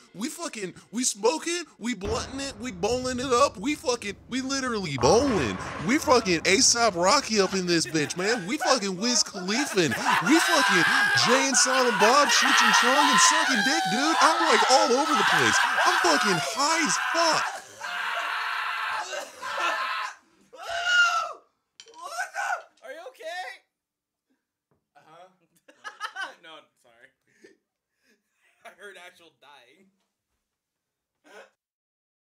we smoking, we blunting it, we bowling it up, we literally bowling. We fucking ASAP Rocky up in this bitch, man. We fucking Wiz Khalifin. We fucking Jay and Silent Bob, Cheech and Chong and sucking dick, dude. I'm like all over the place. I'm fucking high as fuck. Are you okay? No, sorry. I heard actual dying.